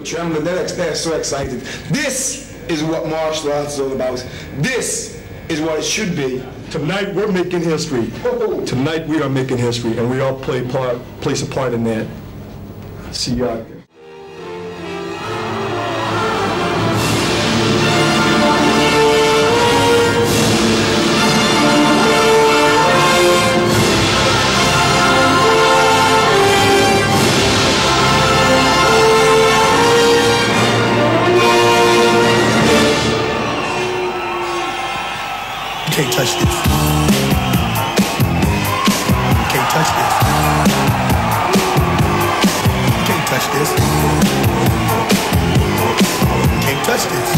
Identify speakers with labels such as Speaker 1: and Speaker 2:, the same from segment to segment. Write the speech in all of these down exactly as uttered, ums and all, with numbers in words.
Speaker 1: trembling. They're, they're so excited. This is what martial arts is all about. This is what it should be.
Speaker 2: Tonight we're making history.
Speaker 1: Oh.
Speaker 2: Tonight we are making history, and we all play part, place a part in that. See you out there.
Speaker 3: You can't touch this. You can't touch this. You can't touch this. You can't touch this.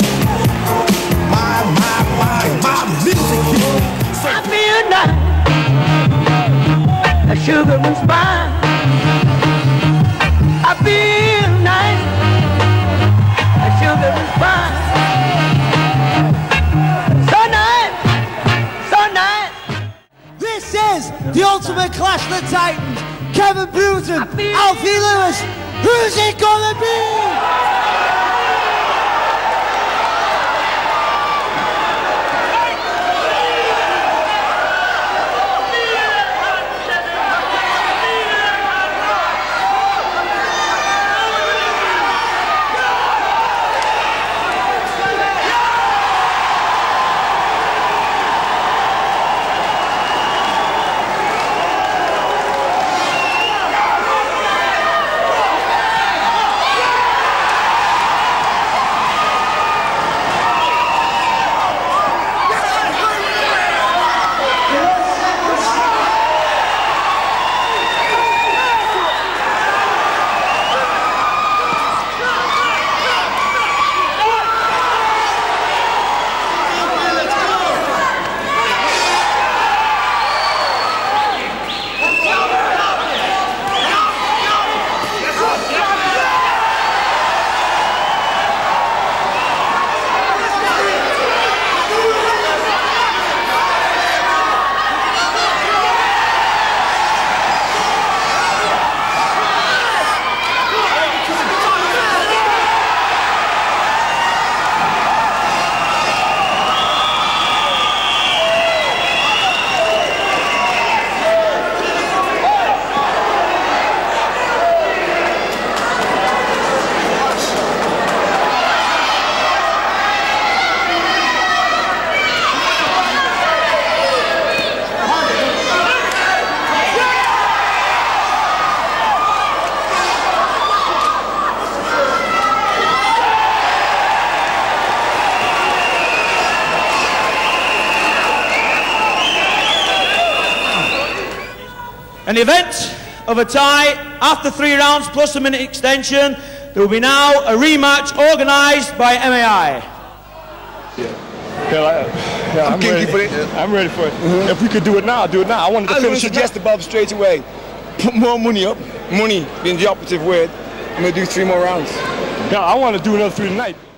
Speaker 3: My, my, my, my music is
Speaker 4: I feel nice, a sugar and spice. I feel nice, a sugar and spice.
Speaker 5: This is the Ultimate Clash of the Titans. Kevin Bruton, Alfie Lewis. Who's it gonna be?
Speaker 6: In the event of a tie, after three rounds plus a minute extension, there will be now a rematch organised by M A I.
Speaker 2: Yeah, yeah, like, yeah I'm,
Speaker 1: I'm
Speaker 2: ready
Speaker 1: for it.
Speaker 2: I'm ready for it. Mm-hmm. If we could do it now, do it now. I wanted to
Speaker 1: I
Speaker 2: finish
Speaker 1: was
Speaker 2: it.
Speaker 1: suggest to Bob straight away. Put more money up. Money being the operative word. I'm going to do three more rounds.
Speaker 2: Yeah, I want to do another three tonight.